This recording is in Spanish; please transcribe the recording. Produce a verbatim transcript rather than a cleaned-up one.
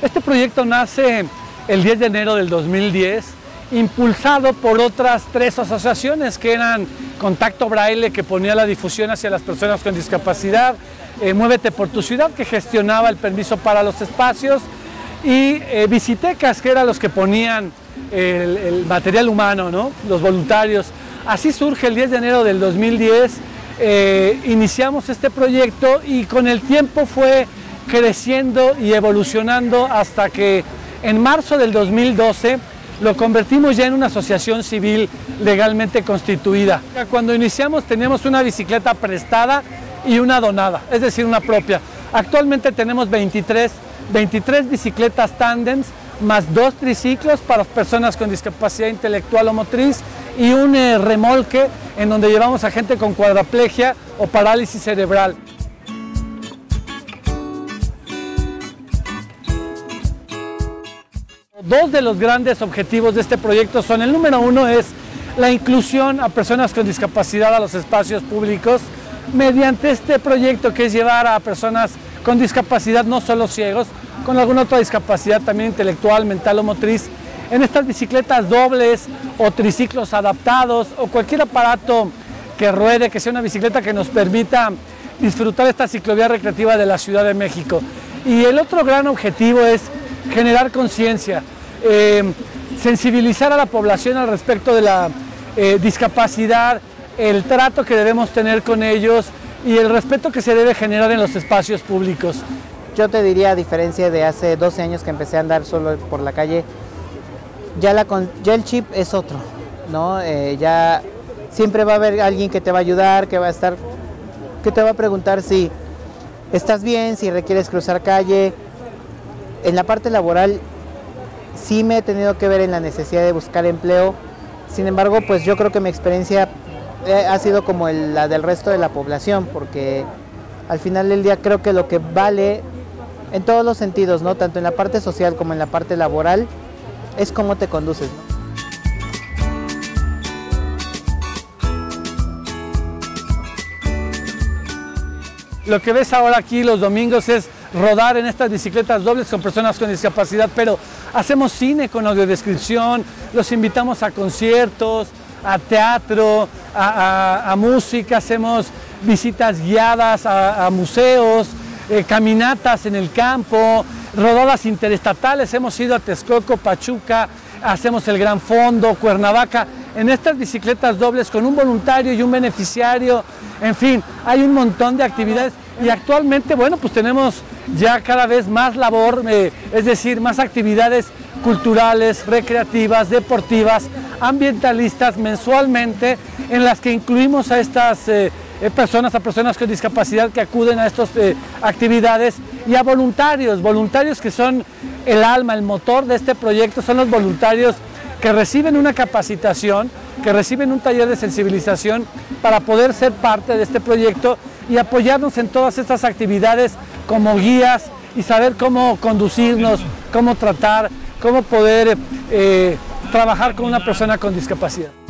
Este proyecto nace el diez de enero del dos mil diez, impulsado por otras tres asociaciones que eran Contacto Braille, que ponía la difusión hacia las personas con discapacidad, eh, Muévete por tu Ciudad, que gestionaba el permiso para los espacios, y eh, Visitecas, que eran los que ponían el, el material humano, ¿no? Los voluntarios. Así surge el diez de enero del dos mil diez, eh, iniciamos este proyecto y con el tiempo fue creciendo y evolucionando hasta que en marzo del dos mil doce lo convertimos ya en una asociación civil legalmente constituida. Cuando iniciamos teníamos una bicicleta prestada y una donada, es decir, una propia. Actualmente tenemos veintitrés, veintitrés bicicletas tándems, más dos triciclos para personas con discapacidad intelectual o motriz y un eh, remolque en donde llevamos a gente con cuadraplegia o parálisis cerebral. Dos de los grandes objetivos de este proyecto son: el número uno es la inclusión a personas con discapacidad a los espacios públicos mediante este proyecto, que es llevar a personas con discapacidad, no solo ciegos, con alguna otra discapacidad también intelectual, mental o motriz, en estas bicicletas dobles o triciclos adaptados o cualquier aparato que ruede, que sea una bicicleta que nos permita disfrutar esta ciclovía recreativa de la Ciudad de México. Y el otro gran objetivo es generar conciencia, eh, sensibilizar a la población al respecto de la eh, discapacidad, el trato que debemos tener con ellos y el respeto que se debe generar en los espacios públicos. Yo te diría, a diferencia de hace doce años que empecé a andar solo por la calle, ya, la, ya el chip es otro, ¿no? Eh, ya siempre va a haber alguien que te va a ayudar, que va a estar, que te va a preguntar si estás bien, si requieres cruzar calle. En la parte laboral sí me he tenido que ver en la necesidad de buscar empleo. Sin embargo, pues yo creo que mi experiencia ha sido como el, la del resto de la población, porque al final del día creo que lo que vale en todos los sentidos, ¿no? Tanto en la parte social como en la parte laboral, es cómo te conduces, ¿no? Lo que ves ahora aquí los domingos es rodar en estas bicicletas dobles con personas con discapacidad, pero hacemos cine con audiodescripción, los invitamos a conciertos, a teatro, a, a, a música, hacemos visitas guiadas a, a museos, eh, caminatas en el campo, rodadas interestatales. Hemos ido a Texcoco, Pachuca, hacemos el Gran Fondo, Cuernavaca, en estas bicicletas dobles con un voluntario y un beneficiario. En fin, hay un montón de actividades y actualmente, bueno, pues tenemos ya cada vez más labor, eh, es decir, más actividades culturales, recreativas, deportivas, ambientalistas mensualmente, en las que incluimos a estas eh, personas, a personas con discapacidad que acuden a estas eh, actividades, y a voluntarios, voluntarios que son el alma, el motor de este proyecto. Son los voluntarios que reciben una capacitación, que reciben un taller de sensibilización para poder ser parte de este proyecto y apoyarnos en todas estas actividades como guías y saber cómo conducirnos, cómo tratar, cómo poder eh, trabajar con una persona con discapacidad.